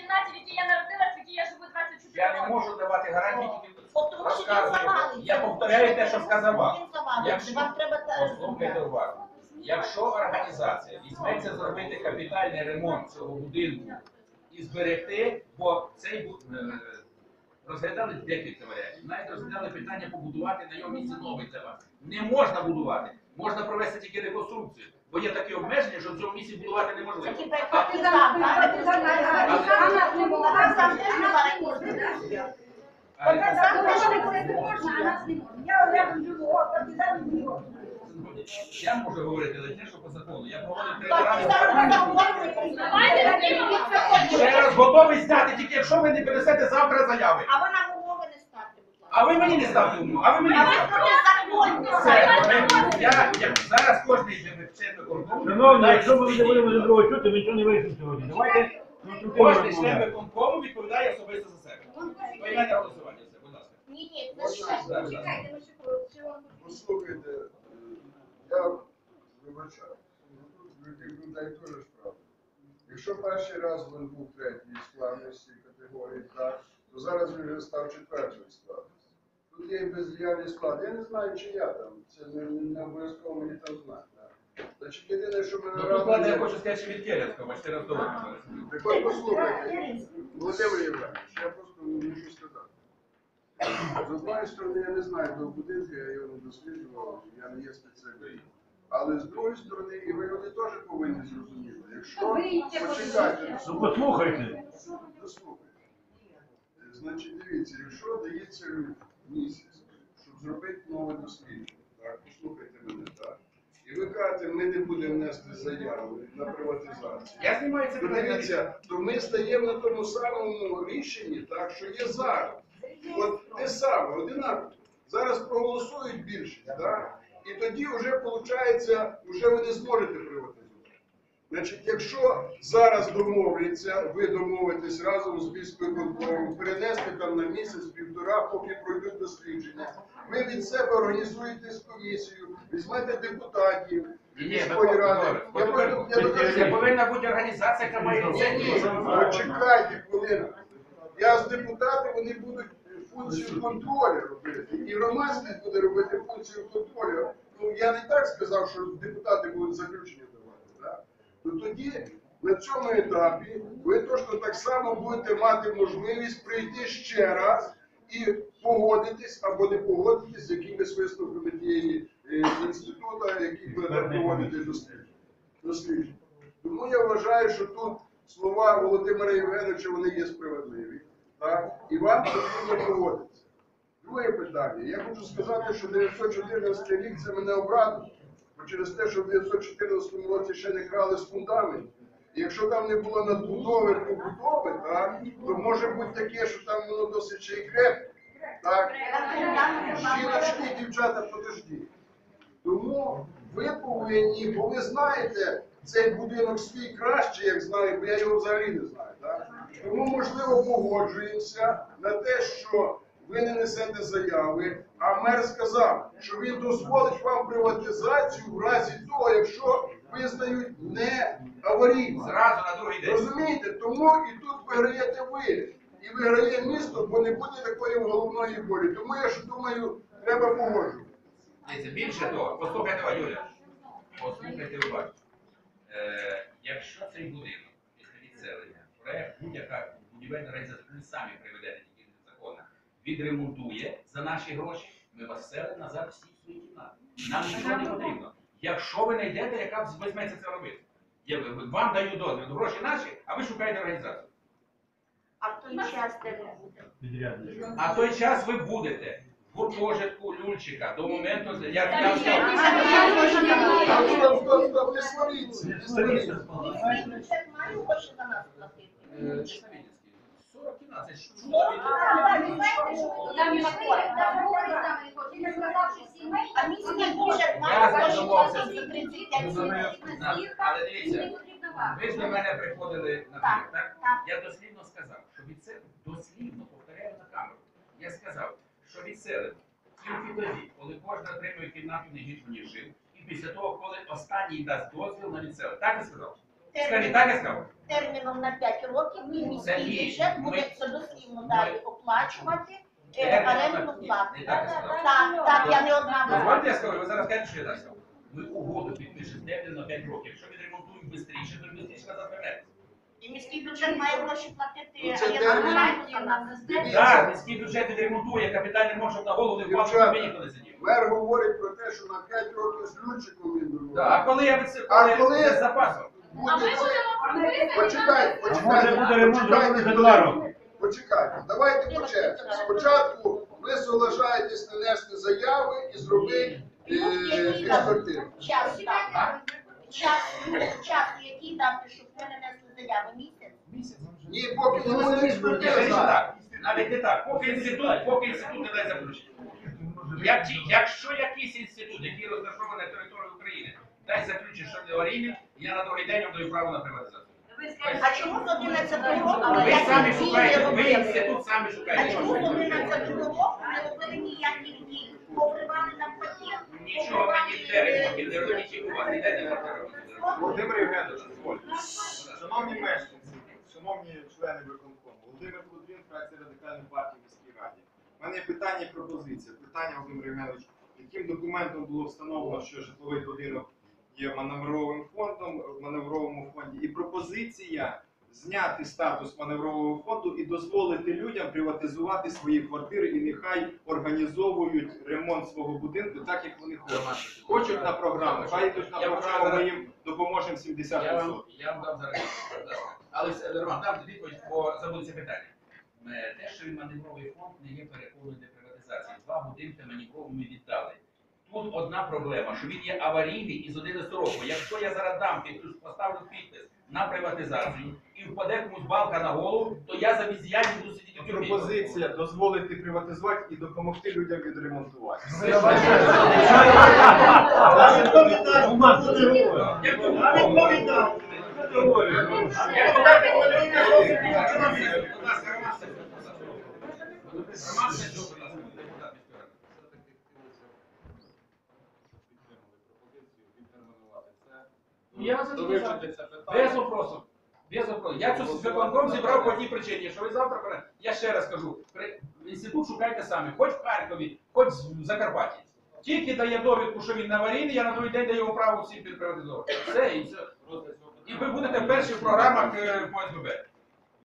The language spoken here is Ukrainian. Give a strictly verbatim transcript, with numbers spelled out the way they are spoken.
кімнаті, в якій я народилась, в якій я живу двадцять чотири роки. Я не можу давати гарантії, тільки розказую. Я повторяю те, що сказав вам. Якщо, послухайте уважно, якщо організація візьметься зробити капітальний ремонт цього будинку і зберегти, бо цей будинок, розглядали декілька варіантів. Навіть розглядали питання побудувати на його місці новий ТВ. Не можна будувати. Можна провести тільки реконструкцію. Бо є такі обмеження, що в цьому місці будувати неможливо. Партизан, партизан не була. Партизан теж була реконструкція. Партизан теж реконструкція, а нас не можна. Я рядом живу, а партизан не можна. Я можу говорити лише, що по закону. Я проводив три Партизан рази. Ще раз готовий зняти, тільки якщо ви не принесете завтра заяви. А ви нам умови не ставте, будь ласка. А ви мені не ставте умови, а ви мені не ставте. Все, я, я зараз кожний член виконкому. Шановні, якщо ми не будемо за другого чути, ми нічого не вирішимо сьогодні. Давайте Кожний член виконкому відповідає особисто за себе. Приймайте голосування, все, будь ласка. Ні, ні, почекайте, ми ще Послухайте, я вибачаю, людей теж справді. Якщо перший раз він був третій складності категорії, так, то зараз він вже став четвертою складністю. Тут є і бездіяльний склад. Я не знаю, чи я там. Це не, не обов'язково мені там знати. Так. Значить, єдине, що мене Ну, тут, ладно, я хочу сказати, що від Келецького, бачите, роздолоно. Так от послухайте, Володимир Євгенович, я просто можу сказати. З однієї сторони, я не знаю того будинку, я його не досліджував, я не є спеціалістом. Але з другої сторони, і ви люди теж повинні зрозуміти. Якщо, почекайте, Ну послухайте. дослухайте. Значить, дивіться, якщо дається місяць, щоб зробити нове дослідження, так, послухайте мене, так, і ви кажете, ми не будемо нести заяву на приватизацію. Я знімаю це То питання. дивіться, то ми стаємо на тому самому рішенні, так, що є зараз. От те саме, одинаково. Зараз проголосують більшість, так? І тоді вже, виходить, вже ви не зможете приватизувати. Значить, якщо зараз домовляться, ви домовитесь разом з міськвиконкомом, перенести там на місяць-півтора, поки пройдуть дослідження, ви від себе організуєте комісію, візьмете депутатів, Ні, міської ради. Я просто- я докажу. Це повинна бути організація, яка має Ні, це. ні, почекайте хвилину. Я з депутатів, вони будуть функцію контролю робити. І громадськість буде робити функцію контролю. Ну, я не так сказав, що депутати будуть заключення давати. Да? Ну тоді на цьому етапі ви точно так само будете мати можливість прийти ще раз і погодитись або не погодитись з якимись висновками тієї е, інституту, який буде проводити дослідження. дослідження. Тому я вважаю, що тут слова Володимира Євгеновича, вони є справедливі. Так? І вам потрібно поводитися. Друге питання. Я хочу сказати, що дев'ятсот чотирнадцятий рік це мене обрадило. Бо через те, що в дев'ятсот чотирнадцятому році ще не крали з фундаментів. І якщо там не було надбудови, побудови, так, то може бути таке, що там воно досить ще й крепке. Так? Жіночки, дівчата, подождіть. Тому ви повинні, бо ви знаєте, цей будинок свій краще, як знаю, бо я його взагалі не знаю. Так? Тому, можливо, погоджуємося на те, що ви не несете заяви, а мер сказав, що він дозволить вам приватизацію в разі того, якщо визнають не аварійно. Зразу на другий день. Розумієте? Тому і тут виграєте ви. І виграє місто, бо не буде такої головної болі. Тому я ж думаю, треба погоджувати. Дивіться, більше того, послухайте, вас, Юля, послухайте, ви бачите. Е, якщо цей будинок після відселення, проект будь-яка будівельна організація, ви самі приведете тільки законно, відремонтує за наші гроші, ми вас вселимо назад всі свої кімнати. Нам нічого не потрібно. Якщо ви знайдете, яка візьметься це робити. Я, вам даю дозвіл, гроші наші, а ви шукаєте організацію. А в той час де ви будете? А в той час ви будете в гуртожитку Люльчика до моменту, як я сказав. А стоп, стоп, стоп, не сваріться, не сваріться. Бюджет має гроші за нас платити? Е, сорок кімнат, це ж Ну, чудово. а ви знаєте, що ви там не А місяць бюджет має гроші платити за тридцять п'ять. Але дивіться, ви ж до мене приходили на Так, так? так. Я дослівно сказав, що відселимо, дослівно повторяю на камеру. Я сказав, що відселимо тільки тоді, коли кожен отримує кімнату не гіршу, ніж жив, і після того, коли останній дасть дозвіл на відселення. Так я сказав? Скажіть, так я сказав? терміном на п'ять років і Це міський ні. бюджет Ми- буде це дослівно ми- далі оплачувати е, Терміном на- орендну ні, плату. не так я сказав. Так, так, я не одна була. Дозвольте, я скажу, ви зараз кажете, що я так сказав. Ми угоду підпишемо термін на п'ять років. Якщо відремонтуємо швидше, то швидше назад вернеться. І міський бюджет має гроші платити, Ну, а це я термін. знаю, Так, міський бюджет відремонтує, капітальний ремонт, щоб на голову не впав, щоб Дівчата. тобі ніхто не сидів. Мер говорить про те, що на п'ять років з Лючиком він Да, договорив. А коли я це А коли коли- це з запасом? А ми Буде це. будемо прописані Почекайте, А може почекайте, буде ремонт почекайте, зроблений за хвилинку. два роки? Почекайте, давайте по черзі. Спочатку ви соглашаєтесь нанести заяви і зробити е, експертизу. час дати. Час, час, який дати, щоб ви не несли заяви місяць. Місяць. Ні, поки не буде Я експертиза. вирішив так, навіть не так. Поки інститут, поки інститут не дасть заключення. Як, ті- якщо якийсь інститут, який розташований на території України, дасть заключення, що не аварійний, я на другий день вам даю право на приватизацію. А чому з одинадцятого року Ви самі ніякі дії не шукаєте, ви робили? інститут самі А шукаєте. чому з одинадцятого року не робили ніяких дій? Покривали нам пакет. Нічого ви ніде ремонтів не робіть, і у вас ніде не робите. Володимир Євгенович, дозвольте. Шановні мешканці, шановні члени виконкому, Володимир Кудрін, фракція Радикальної партії в міській раді. У мене є питання і пропозиція. Питання, Володимир Євгенович, яким документом було встановлено, що житловий будинок є маневровим фондом в маневровому фонді, і пропозиція зняти статус маневрового фонду і дозволити людям приватизувати свої квартири і нехай організовують ремонт свого будинку так, як вони хочуть. Хочуть на програму, хай йдуть на Я програму, вчора- ми їм допоможемо сімдесят Я вам, відсотків. я вам дам зараз. будь ласка. Але це, Роман, дам відповідь, бо забули це питання. Е, Те, що він маневровий фонд, не є переходом для приватизації. Два будинки ми нікому не віддали. Тут одна проблема, що він є аварійний із одинадцятого року. Якщо я зараз дам підпис, поставлю підпис на приватизацію і впаде комусь балка на голову, то я за віз'яння буду сидіти в тюрмі. Пропозиція дозволити приватизувати і допомогти людям відремонтувати. Як то? Як то так? Будь ласка, Роман Сергійович. Роман Сергійович, будь ласка, депутат міської ради. Я вас запитав. Без вопросу. Без вопросу. Я цю виконком зібрав по одній причині, що ви завтра, пере- я ще раз кажу, при- інститут шукайте самі, хоч в Харкові, хоч в Закарпатті. Тільки дає довідку, що він аварійний, я на другий день даю йому право всім підприватизовувати. Все, і все. І ви будете перші в програмах е, по СББ.